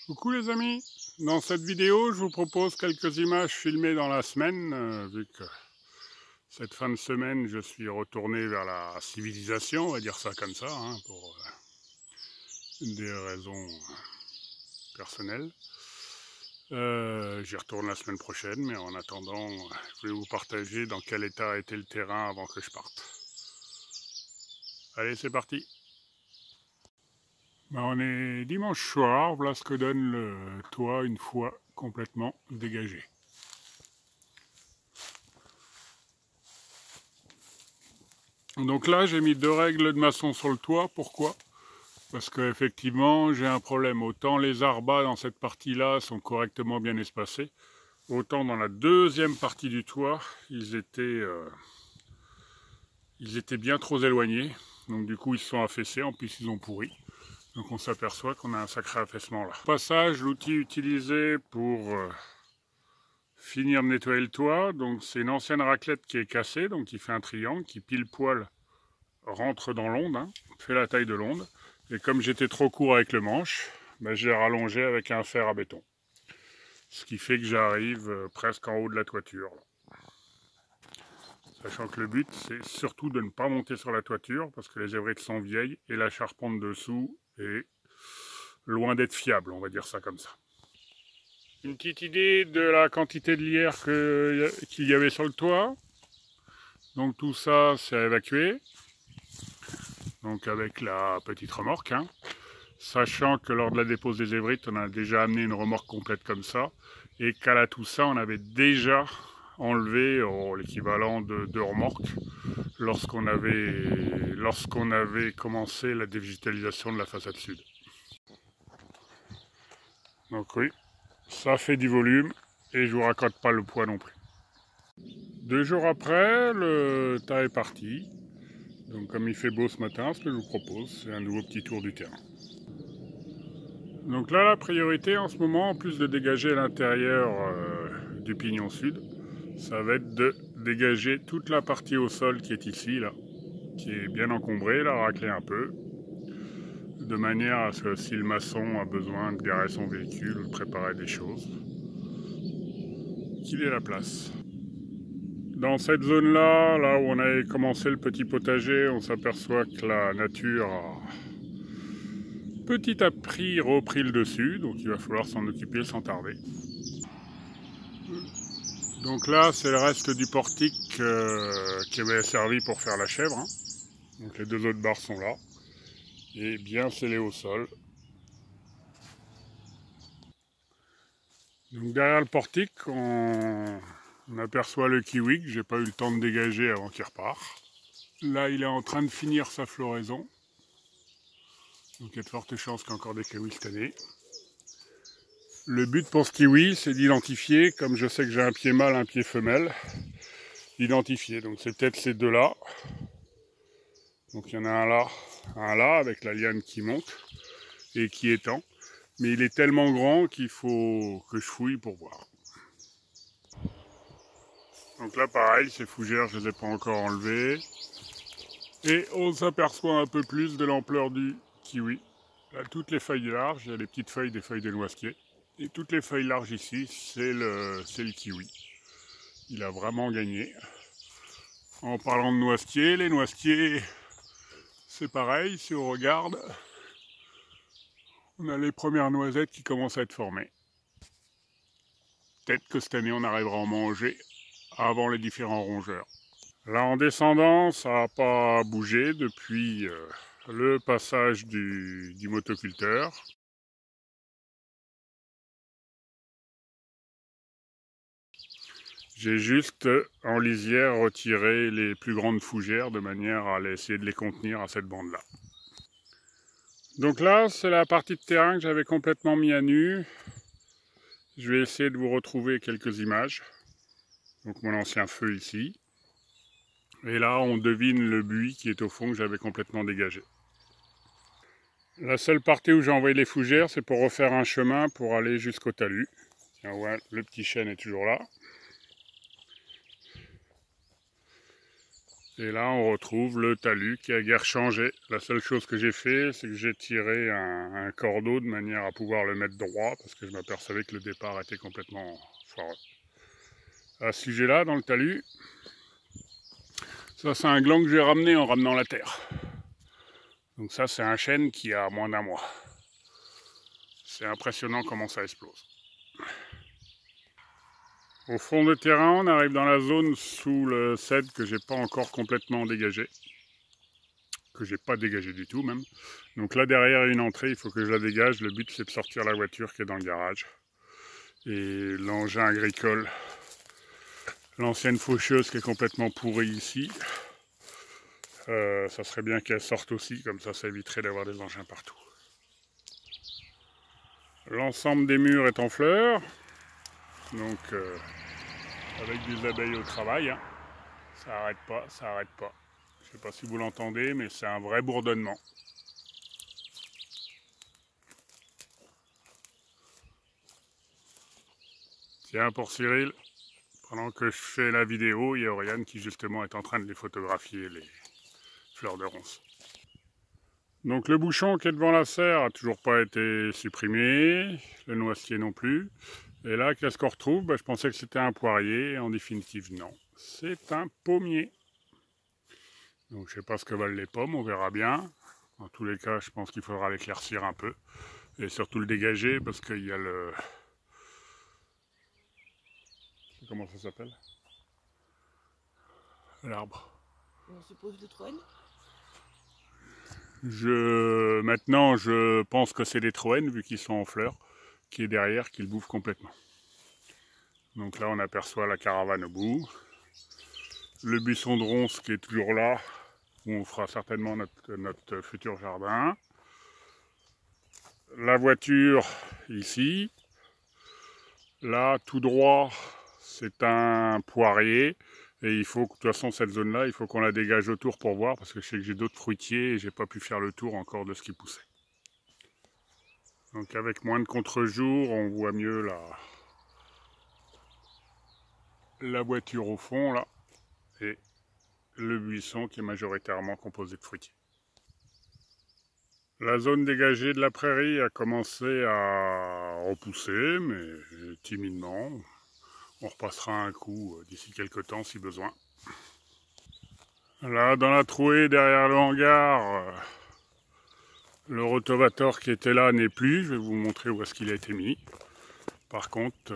Coucou les amis, dans cette vidéo je vous propose quelques images filmées dans la semaine, vu que cette fin de semaine je suis retourné vers la civilisation, on va dire ça comme ça, hein, pour des raisons personnelles. J'y retourne la semaine prochaine, mais en attendant je vais vous partager dans quel état était le terrain avant que je parte. Allez, c'est parti! On est dimanche soir, voilà ce que donne le toit une fois complètement dégagé. Donc là j'ai mis 2 règles de maçon sur le toit, pourquoi? Parce qu'effectivement j'ai un problème, autant les arbats dans cette partie-là sont correctement bien espacés, autant dans la deuxième partie du toit, ils étaient bien trop éloignés, donc du coup ils se sont affaissés, en plus ils ont pourri. Donc on s'aperçoit qu'on a un sacré affaissement là. Au passage, l'outil utilisé pour finir de nettoyer le toit, donc c'est une ancienne raclette qui est cassée, donc qui fait un triangle, qui pile poil rentre dans l'onde, hein, fait la taille de l'onde. Et comme j'étais trop court avec le manche, j'ai rallongé avec un fer à béton. Ce qui fait que j'arrive presque en haut de la toiture. Sachant que le but, c'est surtout de ne pas monter sur la toiture, parce que les ébriques sont vieilles, et la charpente dessous est loin d'être fiable, on va dire ça comme ça. Une petite idée de la quantité de lierre qu'il y avait sur le toit. Donc tout ça, c'est à évacuer. Donc avec la petite remorque, hein. Sachant que lors de la dépose des ébrites, on a déjà amené une remorque complète comme ça, et qu'à la tout ça, on avait déjà enlevé l'équivalent de 2 remorques lorsqu'on avait commencé la dévégétalisation de la façade sud. Donc oui, ça fait du volume, et je vous raconte pas le poids non plus. 2 jours après, le tas est parti. Donc comme il fait beau ce matin, ce que je vous propose, c'est un nouveau petit tour du terrain. Donc là, la priorité en ce moment, en plus de dégager l'intérieur du pignon sud, ça va être de dégager toute la partie au sol qui est ici, là, qui est bien encombrée, la racler un peu, de manière à ce que si le maçon a besoin de garer son véhicule ou de préparer des choses, qu'il ait la place. Dans cette zone-là, là où on avait commencé le petit potager, on s'aperçoit que la nature a petit à petit repris le dessus, donc il va falloir s'en occuper sans tarder. Donc là, c'est le reste du portique qui avait servi pour faire la chèvre, hein. Donc les 2 autres barres sont là, et bien scellées au sol. Donc derrière le portique, on aperçoit le kiwi que j'ai pas eu le temps de dégager avant qu'il repart. Là, il est en train de finir sa floraison. Donc il y a de fortes chances qu'il y ait encore des kiwis cette année. Le but pour ce kiwi, c'est d'identifier, comme je sais que j'ai un pied mâle, un pied femelle, d'identifier. Donc c'est peut-être ces 2-là. Donc il y en a un là, avec la liane qui monte et qui étend. Mais il est tellement grand qu'il faut que je fouille pour voir. Donc là pareil, ces fougères, je ne les ai pas encore enlevées. Et on s'aperçoit un peu plus de l'ampleur du kiwi. Là, toutes les feuilles larges, il y a les petites feuilles des feuilles de noisetier. Et toutes les feuilles larges ici, c'est le kiwi. Il a vraiment gagné. En parlant de noisetiers, les noisetiers, c'est pareil, si on regarde, on a les premières noisettes qui commencent à être formées. Peut-être que cette année, on arrivera à en manger avant les différents rongeurs. Là, en descendant, ça n'a pas bougé depuis le passage du motoculteur. J'ai juste, en lisière, retiré les plus grandes fougères de manière à essayer de les contenir à cette bande-là. Donc là, c'est la partie de terrain que j'avais complètement mis à nu. Je vais essayer de vous retrouver quelques images. Donc mon ancien feu ici. Et là, on devine le buis qui est au fond que j'avais complètement dégagé. La seule partie où j'ai envoyé les fougères, c'est pour refaire un chemin pour aller jusqu'au talus. Tiens, ouais, le petit chêne est toujours là. Et là, on retrouve le talus qui a guère changé. La seule chose que j'ai fait, c'est que j'ai tiré un cordeau de manière à pouvoir le mettre droit, parce que je m'apercevais que le départ était complètement foireux. À ce sujet-là, dans le talus, ça c'est un gland que j'ai ramené en ramenant la terre. Donc ça, c'est un chêne qui a moins d'un mois. C'est impressionnant comment ça explose. Au fond de terrain, on arrive dans la zone sous le cèdre que j'ai pas encore complètement dégagé. Que j'ai pas dégagé du tout même. Donc là derrière une entrée, il faut que je la dégage. Le but c'est de sortir la voiture qui est dans le garage. Et l'engin agricole, l'ancienne faucheuse qui est complètement pourrie ici. Ça serait bien qu'elle sorte aussi, comme ça éviterait d'avoir des engins partout. L'ensemble des murs est en fleurs. Donc avec des abeilles au travail. Hein. Ça arrête pas, ça arrête pas. Je sais pas si vous l'entendez, mais c'est un vrai bourdonnement. Tiens, pour Cyril, pendant que je fais la vidéo, il y a Oriane qui justement est en train de les photographier, les fleurs de ronces. Donc le bouchon qui est devant la serre a toujours pas été supprimé, le noisetier non plus. Et là, qu'est-ce qu'on retrouve? Je pensais que c'était un poirier, en définitive non. C'est un pommier. Donc je sais pas ce que valent les pommes, on verra bien. En tous les cas, je pense qu'il faudra l'éclaircir un peu. Et surtout le dégager parce qu'il y a le... Comment ça s'appelle? L'arbre. On suppose de troène. Maintenant, je pense que c'est des troènes, vu qu'ils sont en fleurs, qui est derrière, qui le bouffent complètement. Donc là, on aperçoit la caravane au bout. Le buisson de ronces qui est toujours là, où on fera certainement notre futur jardin. La voiture ici. Là, tout droit, c'est un poirier. Et il faut, de toute façon, cette zone-là, il faut qu'on la dégage autour pour voir, parce que je sais que j'ai d'autres fruitiers et j'ai pas pu faire le tour encore de ce qui poussait. Donc avec moins de contre-jour, on voit mieux la voiture au fond, là, et le buisson qui est majoritairement composé de fruitiers. La zone dégagée de la prairie a commencé à repousser, mais timidement. On repassera un coup d'ici quelques temps si besoin. Là, dans la trouée derrière le hangar, le rotavator qui était là n'est plus. Je vais vous montrer où est-ce qu'il a été mis. Par contre,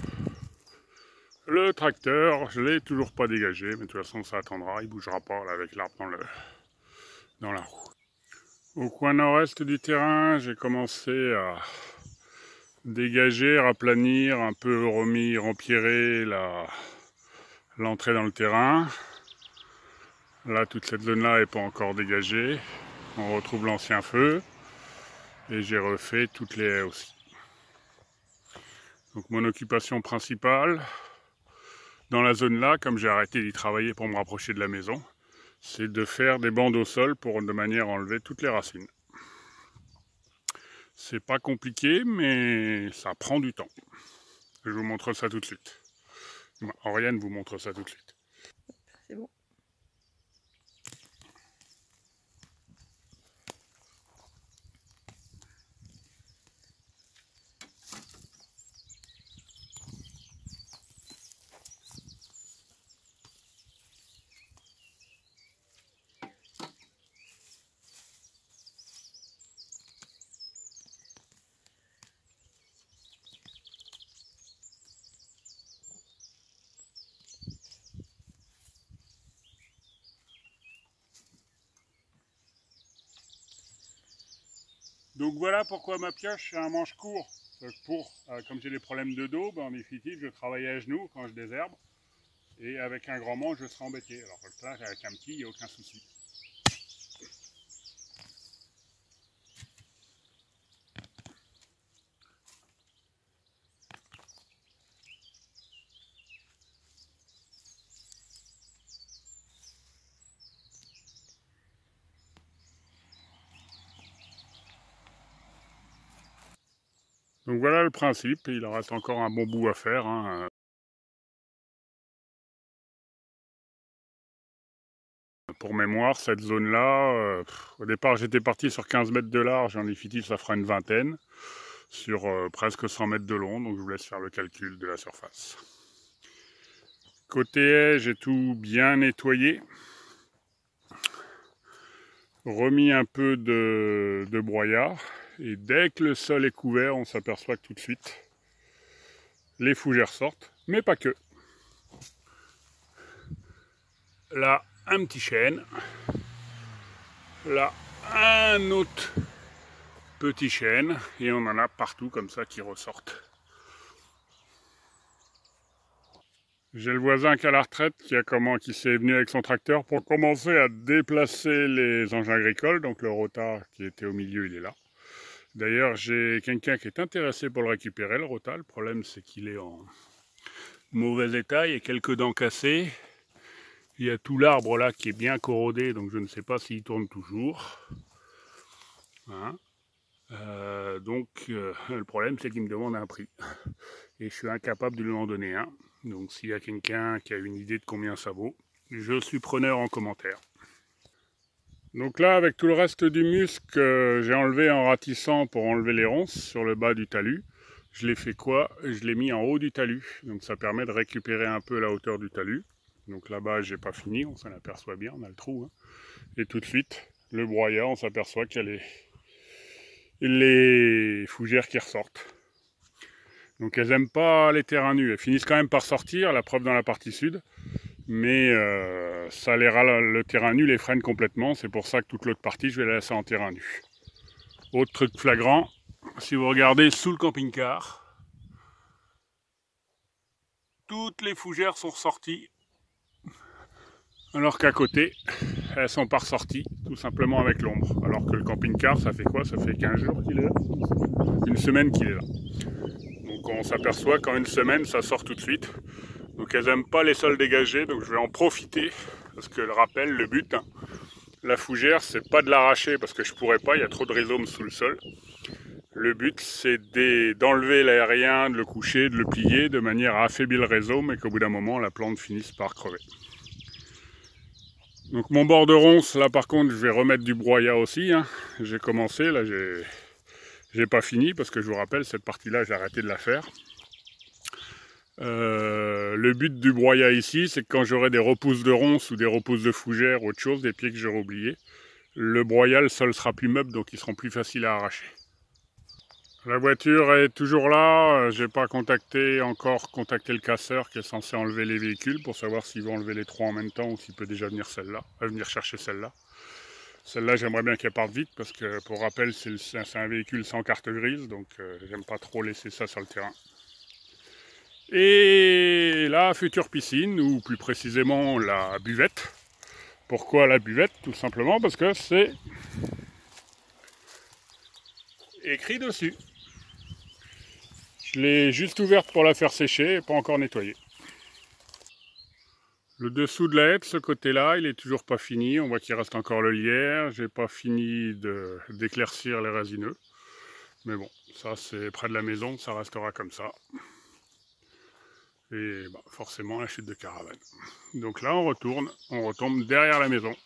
le tracteur, je ne l'ai toujours pas dégagé, mais de toute façon ça attendra, il ne bougera pas là, avec l'arbre dans la roue. Au coin nord-est du terrain, j'ai commencé à dégager, raplanir, un peu empirer l'entrée dans le terrain. Là, toute cette zone-là n'est pas encore dégagée. On retrouve l'ancien feu. Et j'ai refait toutes les haies aussi. Donc mon occupation principale, dans la zone là, comme j'ai arrêté d'y travailler pour me rapprocher de la maison, c'est de faire des bandes au sol pour de manière à enlever toutes les racines. C'est pas compliqué, mais ça prend du temps. Je vous montre ça tout de suite. Oriane vous montre ça tout de suite. C'est bon. Donc voilà pourquoi ma pioche c'est un manche court. Comme j'ai des problèmes de dos, en définitive je travaille à genoux quand je désherbe. Et avec un grand manche je serai embêté. Alors là avec un petit, il n'y a aucun souci. Donc voilà le principe, il en reste encore un bon bout à faire. Hein. pour mémoire, cette zone-là, au départ j'étais parti sur 15 mètres de large, en définitive ça fera une vingtaine, sur presque 100 mètres de long, donc je vous laisse faire le calcul de la surface. Côté haie, j'ai tout bien nettoyé, remis un peu de broyat, et dès que le sol est couvert, on s'aperçoit que tout de suite, les fougères sortent, mais pas que. Là, un petit chêne. Là, un autre petit chêne. Et on en a partout comme ça qui ressortent. J'ai le voisin qui est à la retraite qui s'est venu avec son tracteur pour commencer à déplacer les engins agricoles. Donc le rota qui était au milieu, il est là. D'ailleurs, j'ai quelqu'un qui est intéressé pour le récupérer, le rota. Le problème, c'est qu'il est en mauvais état. Il y a quelques dents cassées. Il y a tout l'arbre là qui est bien corrodé, donc je ne sais pas s'il tourne toujours. Hein, le problème, c'est qu'il me demande un prix. Et je suis incapable de lui en donner un. Donc s'il y a quelqu'un qui a une idée de combien ça vaut, je suis preneur en commentaire. Donc là, avec tout le reste du musc que j'ai enlevé en ratissant pour enlever les ronces sur le bas du talus, je l'ai fait quoi? Je l'ai mis en haut du talus. Donc ça permet de récupérer un peu la hauteur du talus. Donc là-bas, j'ai pas fini, on s'en aperçoit bien, on a le trou. Hein. Et tout de suite, le broyat, on s'aperçoit qu'il y a les fougères qui ressortent. Donc elles n'aiment pas les terrains nus. Elles finissent quand même par sortir, la preuve dans la partie sud. Mais le terrain nu les freine complètement. C'est pour ça que toute l'autre partie, je vais la laisser en terrain nu. Autre truc flagrant, si vous regardez sous le camping-car, toutes les fougères sont ressorties. Alors qu'à côté, elles sont pas ressorties, tout simplement avec l'ombre. Alors que le camping-car, ça fait quoi? Ça fait 15 jours qu'il est là? Une semaine qu'il est là. Donc on s'aperçoit qu'en une semaine, ça sort tout de suite. Donc elles n'aiment pas les sols dégagés, donc je vais en profiter. Parce que le rappel, le but, hein, la fougère, c'est pas de l'arracher, parce que je pourrais pas, il y a trop de rhizomes sous le sol. Le but, c'est d'enlever l'aérien, de le coucher, de le plier, de manière à affaiblir le rhizome, et qu'au bout d'un moment, la plante finisse par crever. Donc mon bord de ronce, là par contre, je vais remettre du broyat aussi. Hein. J'ai commencé, là j'ai pas fini parce que je vous rappelle, cette partie-là, j'ai arrêté de la faire. Le but du broyat ici, c'est que quand j'aurai des repousses de ronces ou des repousses de fougères ou autre chose, des pieds que j'aurai oubliés, le broyat, le sol sera plus meuble, donc ils seront plus faciles à arracher. La voiture est toujours là, j'ai pas encore contacté le casseur qui est censé enlever les véhicules pour savoir s'il va enlever les trois en même temps ou s'il peut déjà venir venir chercher celle-là. Celle-là, j'aimerais bien qu'elle parte vite parce que, pour rappel, c'est un véhicule sans carte grise, donc j'aime pas trop laisser ça sur le terrain. Et la future piscine, ou plus précisément la buvette. Pourquoi la buvette? Tout simplement parce que c'est écrit dessus. Je l'ai juste ouverte pour la faire sécher et pas encore nettoyée. Le dessous de la haie, de ce côté-là, il est toujours pas fini. On voit qu'il reste encore le lierre. J'ai pas fini d'éclaircir les résineux. Mais bon, ça c'est près de la maison, ça restera comme ça. Et bah, forcément la chute de caravane. Donc là on retombe derrière la maison.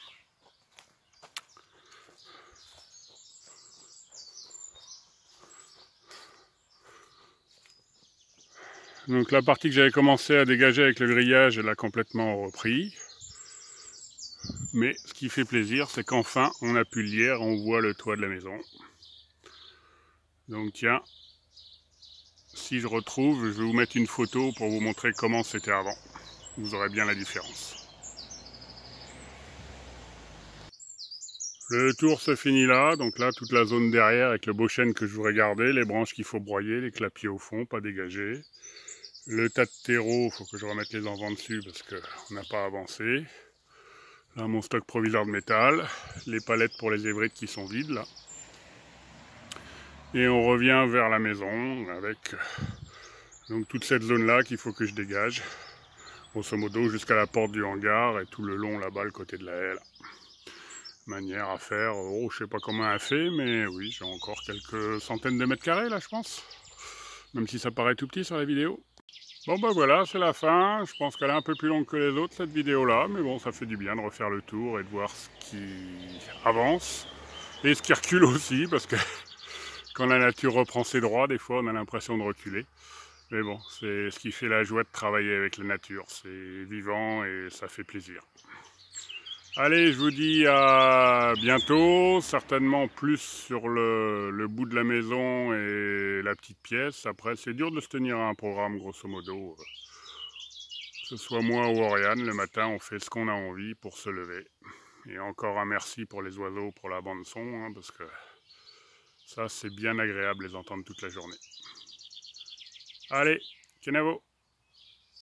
Donc la partie que j'avais commencé à dégager avec le grillage, elle a complètement repris. Mais ce qui fait plaisir, c'est qu'enfin on a pu le lierre, on voit le toit de la maison. Donc tiens, si je retrouve, je vais vous mettre une photo pour vous montrer comment c'était avant. Vous aurez bien la différence. Le tour se finit là, donc là toute la zone derrière avec le beau chêne que je voudrais garder, les branches qu'il faut broyer, les clapiers au fond, pas dégagés. Le tas de terreau, il faut que je remette les envants dessus parce qu'on n'a pas avancé. Là mon stock provisoire de métal, les palettes pour les ébriques qui sont vides là. Et on revient vers la maison avec donc toute cette zone là qu'il faut que je dégage. Grosso modo jusqu'à la porte du hangar et tout le long là-bas, le côté de la haie là. Manière à faire, je sais pas comment elle fait, mais oui, j'ai encore quelques centaines de mètres carrés là je pense. Même si ça paraît tout petit sur la vidéo. Bon bah voilà, c'est la fin. Je pense qu'elle est un peu plus longue que les autres cette vidéo là, mais bon, ça fait du bien de refaire le tour et de voir ce qui avance et ce qui recule aussi, parce que quand la nature reprend ses droits, des fois on a l'impression de reculer. Mais bon, c'est ce qui fait la joie de travailler avec la nature, c'est vivant et ça fait plaisir. Allez, je vous dis à bientôt, certainement plus sur le bout de la maison et la petite pièce. Après, c'est dur de se tenir à un programme, grosso modo. Que ce soit moi ou Oriane, le matin, on fait ce qu'on a envie pour se lever. Et encore un merci pour les oiseaux, pour la bande son, hein, parce que ça, c'est bien agréable de les entendre toute la journée. Allez, Kenavo!